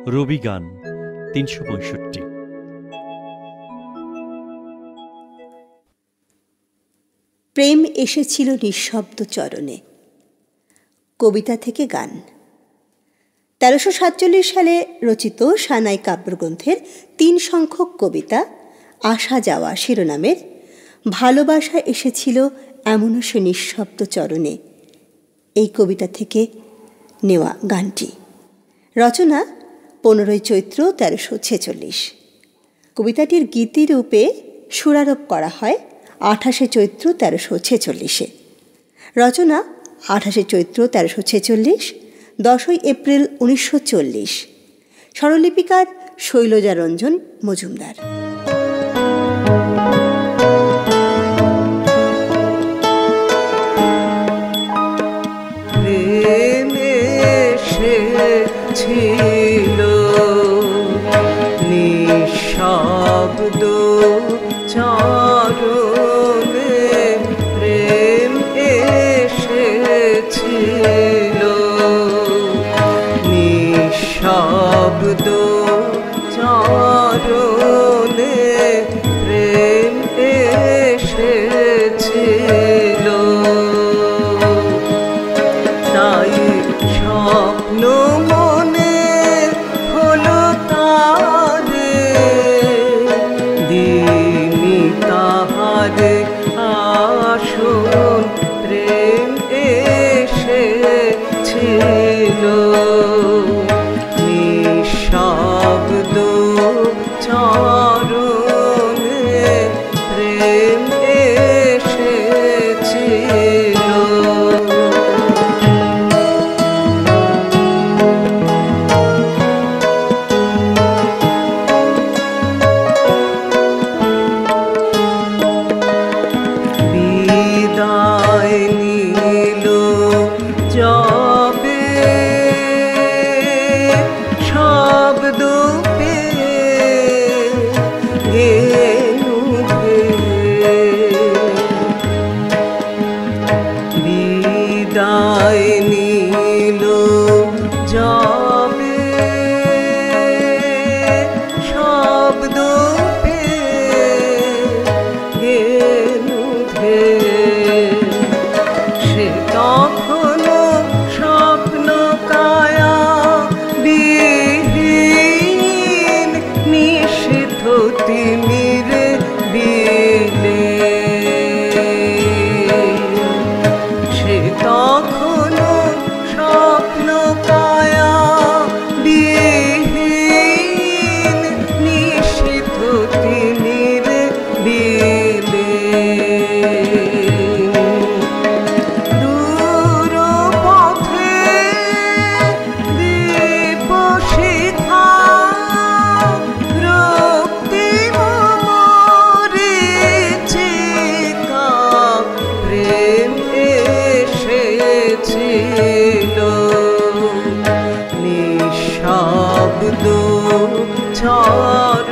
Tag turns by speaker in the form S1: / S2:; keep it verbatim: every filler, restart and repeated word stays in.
S1: রবি গান তিনশো পঁয়ষট্টি।
S2: প্রেম এসেছিল নিঃশব্দ চরণে, কবিতা থেকে গান। তেরোশো সাতচল্লিশ সালে রচিত সানাই কাব্যগ্রন্থের তিন সংখ্যক কবিতা আসা যাওয়া শিরোনামের ভালোবাসা এসেছিল এমনও সে নিঃশব্দ চরণে, এই কবিতা থেকে নেওয়া গানটি। রচনা পনেরোই চৈত্র তেরোশো ছেচল্লিশ। কবিতাটির গীতিরূপে সুরারোপ করা হয় আঠাশে চৈত্র তেরোশো ছেচল্লিশে। রচনা আঠাশে চৈত্র তেরোশো ছেচল্লিশ, দশই এপ্রিল উনিশশো চল্লিশ। স্বরলিপিকার শৈলজা রঞ্জন মজুমদার।
S3: ছিল নিঃশব্দ চরণে প্রেম এসেছিল, নিঃশব্দ চরণে প্রেম এসেছিল। তাই স্বপ্ন মনে হলো তারে, দিনি তাহারে আসন প্রেম এসেছিল, নিঃশব্দ চরণে প্রেম এসেছিল। বিদায় নিল যাবে শব্দ গেলু ধে, সে তখনো স্বপ্ন কায়া বিহীন নিষিদ্ধ তিমিরে বিলে, সে তখনো স্বপ্ন কায়া বিহীন নিষিদ্ধ তিমিরে বিলে। দূর পথে দীপ শিখা রক্তিম মরীচিকা প্রেম এসেছিল, নিঃশব্দ চরণে